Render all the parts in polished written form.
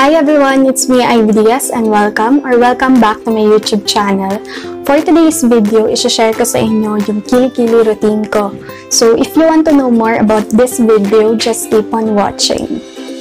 Hi everyone, it's me Ivy Diaz and welcome back to my YouTube channel. For today's video, i-share ko sa inyo yung kilikili routine ko. So if you want to know more about this video, just keep on watching.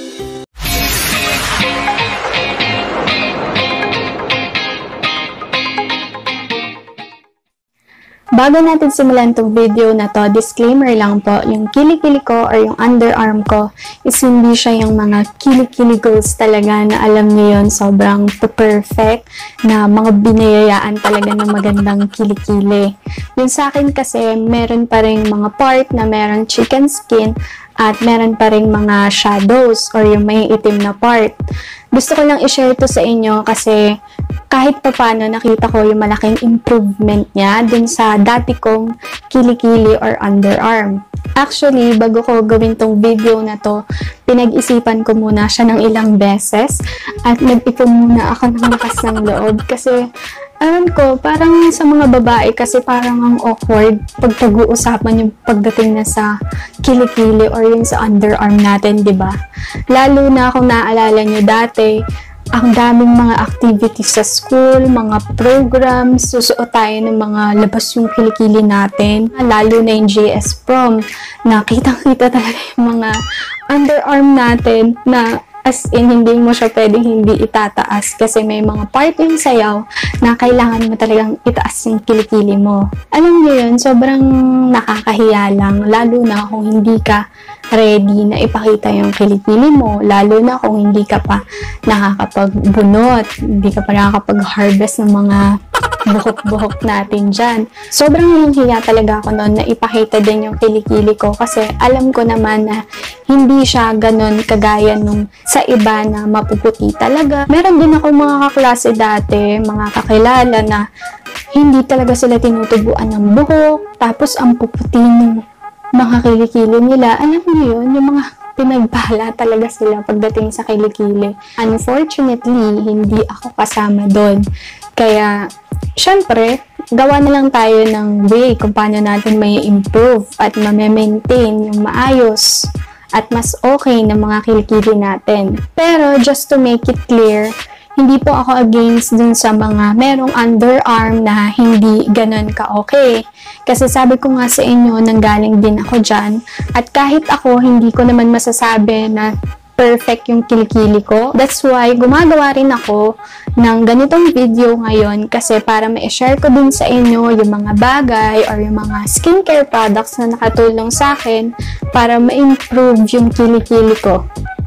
Bago natin simulan itong video na to, disclaimer lang po, yung kilikili ko or yung underarm ko is hindi siya yung mga kilikili goals talaga na alam niyo yun, sobrang perfect na mga binayayaan talaga ng magandang kilikili. Yung sa akin kasi, meron pa rin mga part na meron chicken skin at meron pa rin mga shadows or yung may itim na part. Gusto ko lang i-share to sa inyo kasi kahit paano nakita ko yung malaking improvement niya dun sa dati kong kilikili or underarm. Actually, bago ko gawin tong video na to, pinag-isipan ko muna siya ng ilang beses at nag-ipon muna ako ng lakas ng loob kasi alam ko, parang sa mga babae kasi parang ang awkward pag pag-uusapan yung pagdating na sa kilikili or yung sa underarm natin, di ba? Lalo na kung naalala nyo dati, ang daming mga activities sa school, mga programs, susuot tayo ng mga labas yung kilikili natin. Lalo na yung JS prom, na kitang-kita talaga yung mga underarm natin na as in, hindi mo siya pwedeng hindi itataas kasi may mga part yung sayaw na kailangan mo talagang itaas yung kilikili mo. Alam niyo yun, sobrang nakakahiya lang, lalo na kung hindi ka ready na ipakita yung kilikili mo, lalo na kung hindi ka pa nakakapagbunot, hindi ka pa nakakapag-harvest ng mga buhok-buhok natin dyan. Sobrang hiya talaga ako noon na ipakita din yung kilikili ko kasi alam ko naman na hindi siya ganon kagaya nung sa iba na mapuputi talaga. Meron din ako mga kaklase dati, mga kakilala na hindi talaga sila tinutubuan ng buhok, tapos ang puputi ng mga kilikili nila. Alam niyo yun, yung mga pinagpala talaga sila pagdating sa kilikili. Unfortunately, hindi ako kasama doon. Kaya, syempre, gawa na lang tayo ng way kung paano natin may improve at ma-maintain yung maayos at mas okay na mga kilikili natin. Pero, just to make it clear, hindi po ako against dun sa mga merong underarm na hindi ganun ka-okay. Kasi sabi ko nga sa inyo, nanggaling din ako dyan. At kahit ako, hindi ko naman masasabi na perfect yung kilikili ko. That's why, gumagawa rin ako ng ganitong video ngayon kasi para ma-share ko din sa inyo yung mga bagay or yung mga skincare products na nakatulong sa akin para ma-improve yung kilikili ko.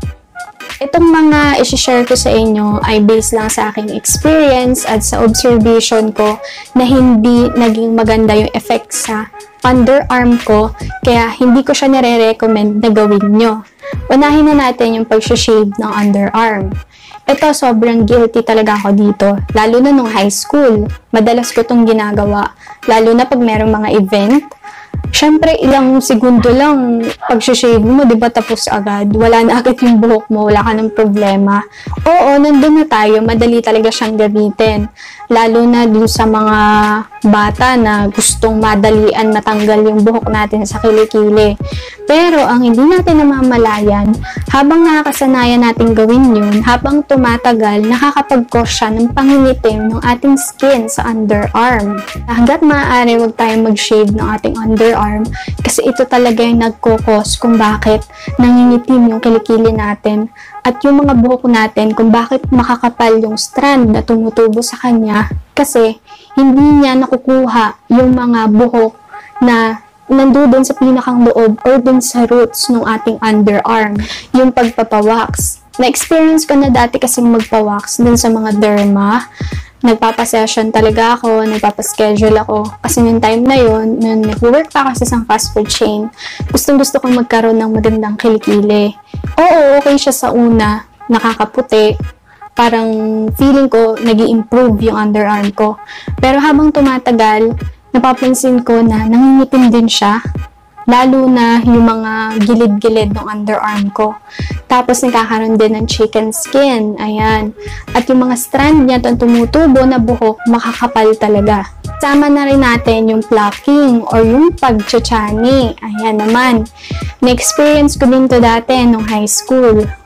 Itong mga isi-share ko sa inyo ay based lang sa aking experience at sa observation ko na hindi naging maganda yung effect sa underarm ko, kaya hindi ko siya nire-recommend na gawin nyo. Unahin na natin yung pag-shave ng underarm. Ito, sobrang guilty talaga ako dito, lalo na nung high school. Madalas ko itong ginagawa, lalo na pag merong mga event. Siyempre, ilang segundo lang pag-shave mo, di ba tapos agad? Wala na agad yung buhok mo, wala ka ng problema. Oo, nandun na tayo, madali talaga siyang gamitin. Lalo na dun sa mga bata na gustong madalian matanggal yung buhok natin sa kilikili. Pero, ang hindi natin namamalayan, habang nakakasanayan natin gawin yun, habang tumatagal, nakakapag-cause siya ng panginitim ng ating skin sa underarm. Hanggat maaari, huwag tayong mag-shave ng ating underarm kasi ito talaga yung nagkukos kung bakit nangingitim yung kilikili natin at yung mga buhok natin kung bakit makakapal yung strand na tumutubo sa kanya kasi hindi niya nakukuha yung mga buhok na nandoon sa pinakang loob or dun sa roots ng ating underarm, yung pagpapawax. Na-experience ko na dati kasing magpawax dun sa mga derma. Nagpapasession talaga ako, nagpapaschedule ako. Kasi yung time na yun, nung nag-work pa kasi sa fast food chain, gustong-gusto kong magkaroon ng magandang kilikili. Oo, okay siya sa una, nakakaputi. Parang feeling ko, nag-i-improve yung underarm ko. Pero habang tumatagal, napapansin ko na nangingitim din siya. Lalo na yung mga gilid-gilid ng underarm ko. Tapos nagkakaroon din ng chicken skin. Ayan. At yung mga strand niya, itong tumutubo na buhok, makakapal talaga. Sama na rin natin yung plucking or yung pagchachani. Ayan naman. Na-experience ko din to dati nung high school.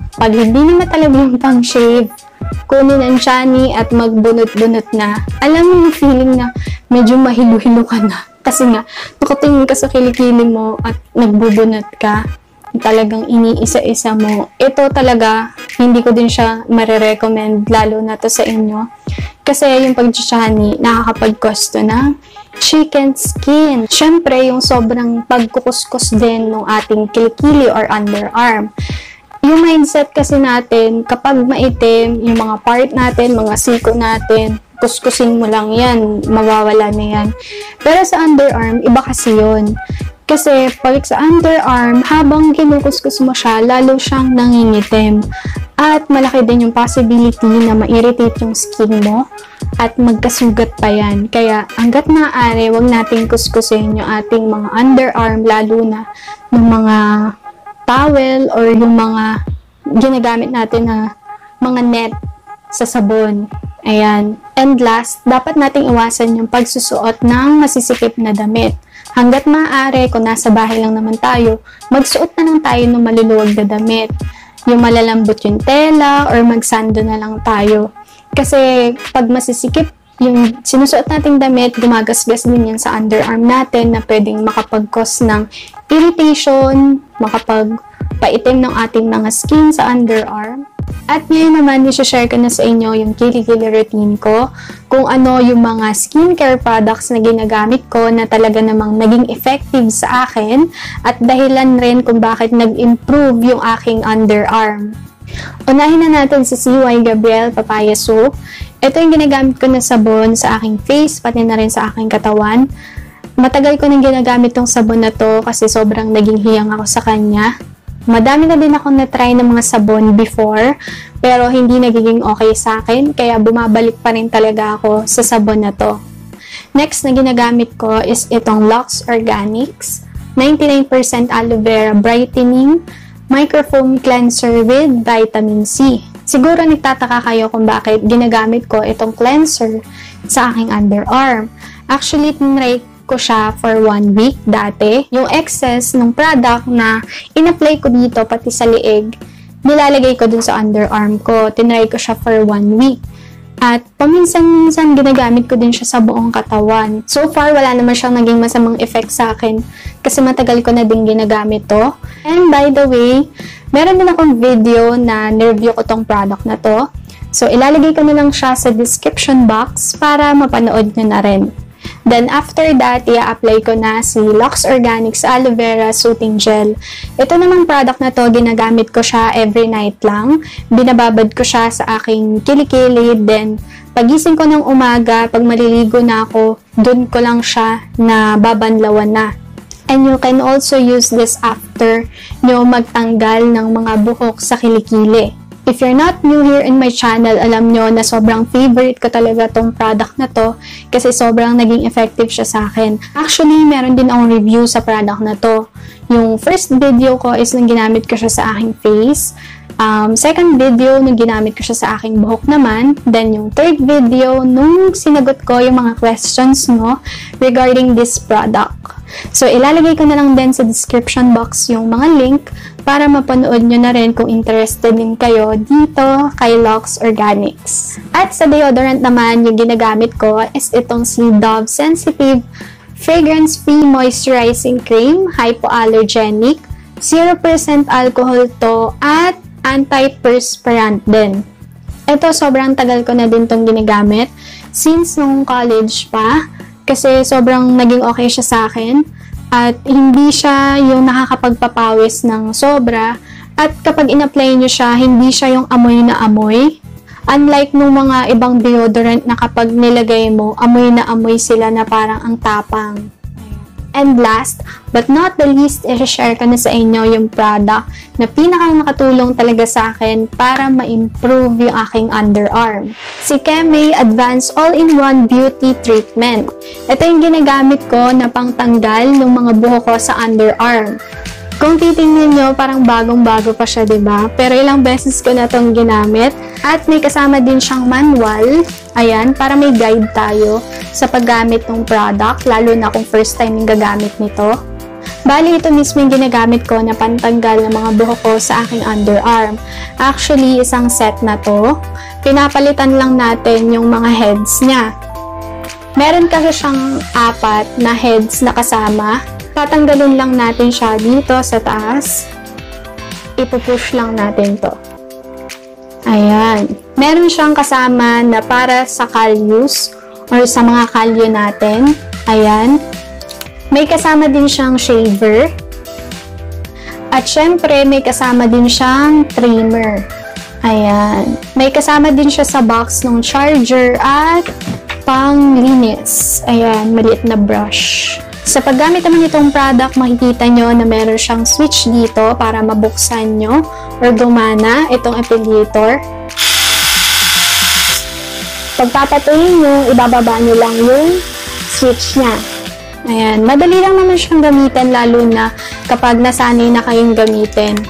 Pag hindi naman talaga yung pang-shave, kunin ang chani at magbunot-bunot na. Alam mo yung feeling na medyo mahilo-hilo ka na. Kasi nga, nakatingin ka sa kilikili mo at nagbubunot ka. Talagang iniisa-isa mo. Ito talaga, hindi ko din siya marirecommend, lalo na to sa inyo. Kasi yung pag-chani, nakakapag-cause to ng chicken skin. Siyempre, yung sobrang pagkukuskus din ng ating kilikili or underarm. Yung mindset kasi natin, kapag maitim, yung mga part natin, mga siko natin, kuskusin mo lang yan, mawawala na yan. Pero sa underarm, iba kasi yun. Kasi pag sa underarm, habang kinukuskus mo siya, lalo siyang nangingitim. At malaki din yung possibility na ma-irritate yung skin mo at magkasugat pa yan. Kaya hanggat maaari, wag nating kuskusin yung ating mga underarm, lalo na yung mga towel or yung mga ginagamit natin na mga net sa sabon. Ayan. And last, dapat nating iwasan yung pagsusuot ng masisikip na damit. Hanggat maaari, kung nasa bahay lang naman tayo, magsuot na lang tayo ng maluluwag na damit. Yung malalambot yung tela or magsando na lang tayo. Kasi pag masisikip yung sinusuot nating damit, gumagasgas din yan sa underarm natin na pwedeng makapag-cause ng irritation, makapagpaitim ng ating mga skin sa underarm. At ngayon naman, i-share ko na sa inyo yung kilikili routine ko, kung ano yung mga skincare products na ginagamit ko na talaga namang naging effective sa akin at dahilan rin kung bakit nag-improve yung aking underarm. Unahin na natin si CY Gabriel Papaya Soap. Ito yung ginagamit ko na sabon sa aking face, pati na rin sa aking katawan. Matagal ko nang ginagamit tong sabon na to kasi sobrang naging hiyang ako sa kanya. Madami na din akong na-try ng mga sabon before, pero hindi nagiging okay sa akin, kaya bumabalik pa rin talaga ako sa sabon na to. Next na ginagamit ko is itong Lux Organics, 99% aloe vera brightening, microfoam cleanser with vitamin C. Siguro nagtataka kayo kung bakit ginagamit ko itong cleanser sa aking underarm. Actually, tinry ko siya for 1 week dati. Yung excess ng product na in-apply ko dito pati sa liig, nilalagay ko dun sa underarm ko. Tinry ko siya for 1 week. At paminsan-minsan ginagamit ko din siya sa buong katawan. So far, wala naman siyang naging masamang effect sa akin kasi matagal ko na din ginagamit to. And by the way, meron din akong video na nireview ko tong product na to. So ilalagay ko na lang siya sa description box para mapanood nyo na rin. Then, after that, i-apply ko na si Lux Organics Aloe Vera Soothing Gel. Ito namang product na to, ginagamit ko siya every night lang. Binababad ko siya sa aking kilikili. Then, pagising ko ng umaga, pag maliligo na ako, dun ko lang siya na babanlawan na. And you can also use this after nyo magtanggal ng mga buhok sa kilikili. If you're not new here in my channel, alam nyo na sobrang favorite ko talaga tong product na to kasi sobrang naging effective siya sa akin. Actually, meron din akong review sa product na to. Yung first video ko is nung ginamit ko siya sa aking face. Second video nung ginamit ko siya sa aking buhok naman. Then yung third video nung sinagot ko yung mga questions mo regarding this product. So, ilalagay ko na lang din sa description box yung mga link para mapanood nyo na rin kung interested din kayo dito kay Lux Organics. At sa deodorant naman, yung ginagamit ko is itong si Dove Sensitive Fragrance-Free Moisturizing Cream, Hypoallergenic, 0% alcohol to, at anti-perspirant din. Ito, sobrang tagal ko na din itong ginagamit since nung college pa. Kasi sobrang naging okay siya sa akin at hindi siya yung nakakapagpapawis ng sobra at kapag in-apply nyo siya, hindi siya yung amoy na amoy. Unlike nung mga ibang deodorant na kapag nilagay mo, amoy na amoy sila na parang ang tapang. And last, but not the least, i-share ko na sa inyo yung product na pinakang nakatulong talaga sa akin para ma-improve yung aking underarm. Si Keme Advanced All-in-One Beauty Treatment. Ito yung ginagamit ko na pangtanggal ng mga buhok ko sa underarm. Kung titingnan nyo, parang bagong-bago pa siya, diba? Pero ilang beses ko na itong ginamit. At may kasama din siyang manual. Ayan, para may guide tayo sa paggamit ng product, lalo na kung first time yung gagamit nito. Bali, ito mismo yung ginagamit ko na pantanggal ng mga buhok ko sa aking underarm. Actually, isang set na to. Pinapalitan lang natin yung mga heads niya. Meron kasi siyang 4 na heads na kasama. Tatanggalin lang natin siya dito sa taas. Ipupush lang natin to. Ayan. Meron siyang kasama na para sa calyus or sa mga kalyo natin. Ayan. May kasama din siyang shaver. At syempre, may kasama din siyang trimmer. Ayan. May kasama din siya sa box ng charger at panglinis. Ayan, maliit na brush. Sa paggamit naman itong product, makikita nyo na meron siyang switch dito para mabuksan nyo or gumana itong appliator. Pagpapatuloy nyo, ibababa nyo lang yung switch niya. Ayan, madali lang naman siyang gamitin lalo na kapag nasanay na kayong gamitin.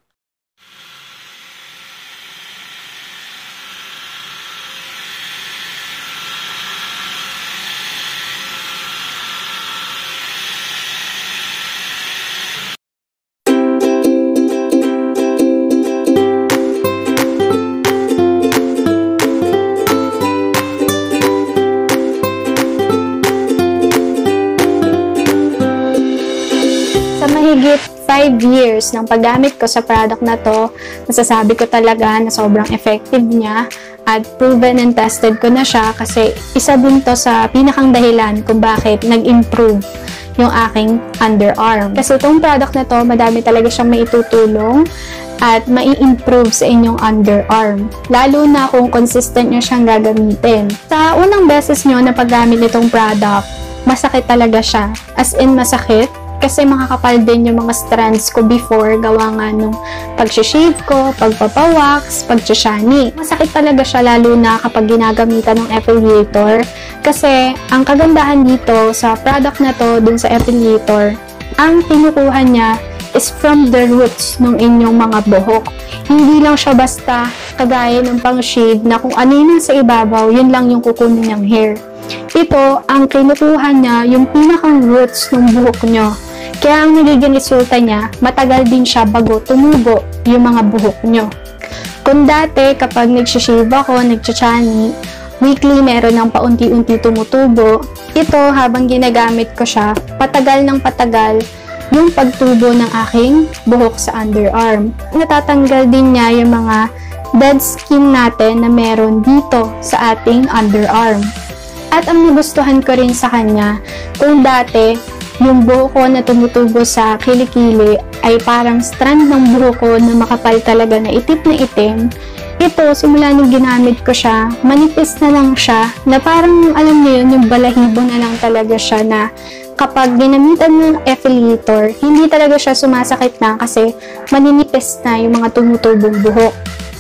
Mahigit 5 years ng paggamit ko sa product na to, masasabi ko talaga na sobrang effective niya at proven and tested ko na siya kasi isa din to sa pinakang dahilan kung bakit nag-improve yung aking underarm. Kasi itong product na to, madami talaga siyang maitutulong at mai-improve sa inyong underarm. Lalo na kung consistent nyo siyang gagamitin. Sa unang beses nyo na paggamit nitong product, masakit talaga siya. As in, masakit. Kasi makakapal din yung mga strands ko before gawa nga nung pag-shave ko, pagpapawax, pag-shani. Masakit talaga siya lalo na kapag ginagamitan ng appliator. Kasi ang kagandahan dito sa product na to dun sa appliator, ang kinukuha niya is from the roots ng inyong mga buhok. Hindi lang siya basta kagaya ng pang-shave na kung ano yun sa ibabaw, yun lang yung kukunin ng hair. Ito, ang kinukuha niya, yung pinakang roots ng buhok nyo. Kaya ang nagiging resulta niya, matagal din siya bago tumubo yung mga buhok nyo. Kung dati, kapag nag-shave ako, nag-chani, weekly meron ng paunti-unti tumutubo, ito habang ginagamit ko siya, patagal ng patagal yung pagtubo ng aking buhok sa underarm. Natatanggal din niya yung mga dead skin natin na meron dito sa ating underarm. At ang nagustuhan ko rin sa kanya, kung dati, yung buhok ko na tumutubo sa kilikili ay parang strand ng buhok ko na makapal talaga na itim. Ito, simula nung ginamit ko siya, manipis na lang siya na parang, alam niyo yun, yung balahibo na lang talaga siya na kapag ginamitan mo ng appliator, hindi talaga siya sumasakit na kasi maninipis na yung mga tumutubong buhok.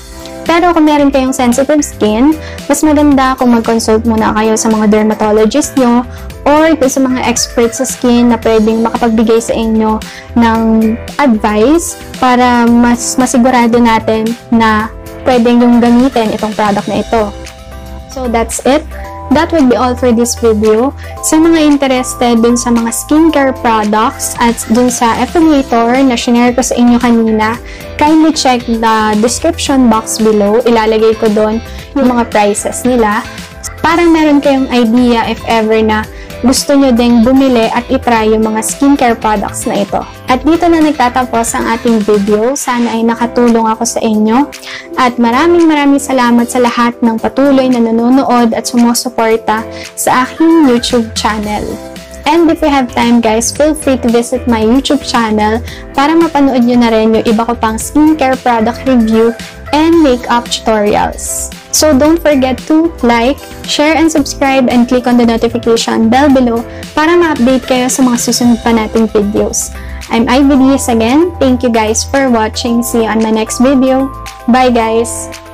Pero kung meron kayong sensitive skin, mas maganda kung mag-consult muna kayo sa mga dermatologist nyo or sa mga experts sa skin na pwedeng makapagbigay sa inyo ng advice para mas masigurado natin na pwedeng yung gamitin itong product na ito. So that's it. That would be all for this video. Sa mga interested dun sa mga skincare products at dun sa appliator na shinare ko sa inyo kanina, kindly check the description box below. Ilalagay ko dun yung mga prices nila. Parang meron kayong idea if ever na gusto nyo ding bumili at itry yung mga skincare products na ito. At dito na nagtatapos ang ating video. Sana ay nakatulong ako sa inyo. At maraming salamat sa lahat ng patuloy na nanonood at sumusuporta sa aking YouTube channel. And if you have time guys, feel free to visit my YouTube channel para mapanood nyo na rin yung iba ko pang skincare product review and makeup tutorials. So don't forget to like, share, and subscribe and click on the notification bell below para ma-update kayo sa mga susunod pa nating videos. I'm Ivy Diaz again. Thank you guys for watching. See you on my next video. Bye guys!